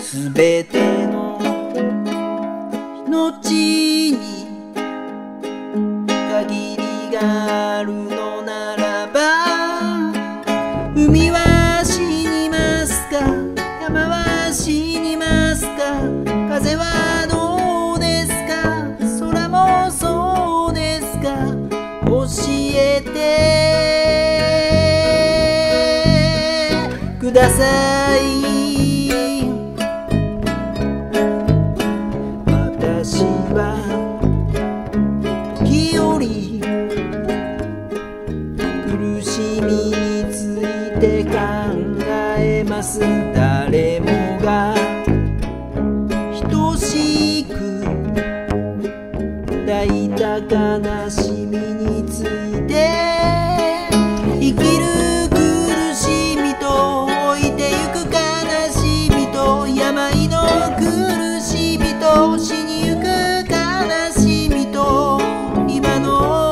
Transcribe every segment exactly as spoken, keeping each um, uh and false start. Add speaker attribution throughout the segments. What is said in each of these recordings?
Speaker 1: すべての命に限りがあるのならば、海は死にますか、山は死にますか、風はどうですか、空もそうですか、教えてください。私は時折苦しみについて考えます。誰もが等しく抱いた悲しみについて、生きる苦しみと置いてゆく悲しみと、病の苦しみと死にゆく悲しみと、今の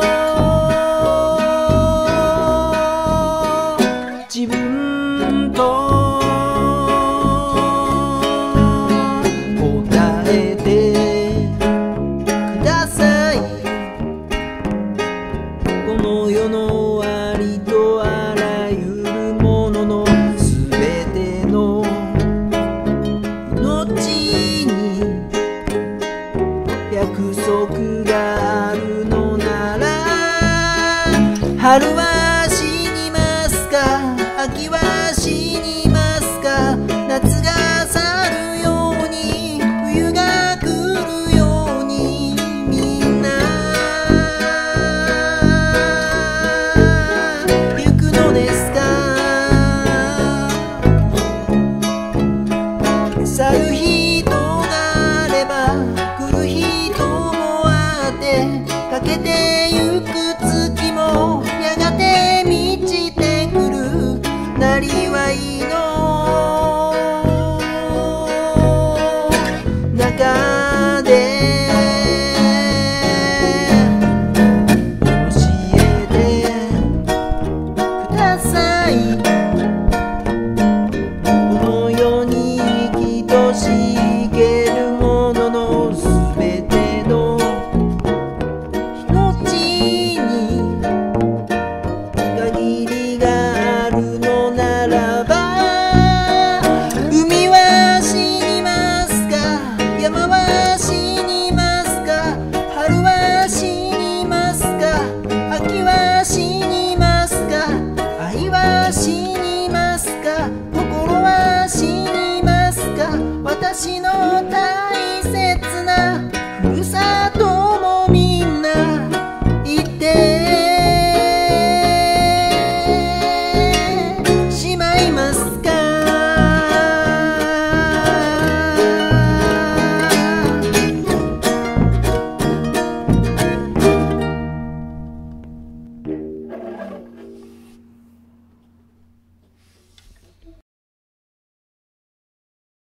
Speaker 1: 自分と答えてください。この世のありとあらゆるもののすべての命に約束があるのなら、春は死にますか、秋は死にますか、夏が去るように冬が来るように、みんな行くのですか。去る人があれば来る人もあって、かけてゆく月もやがて満ちてくる。なりわいの中で教えてください。この世に生きとし生けるもののすべての命に限りがあるのならば、海は死にますか、山は死にますか、春は死にますか、秋は死にますか、愛は死にますか。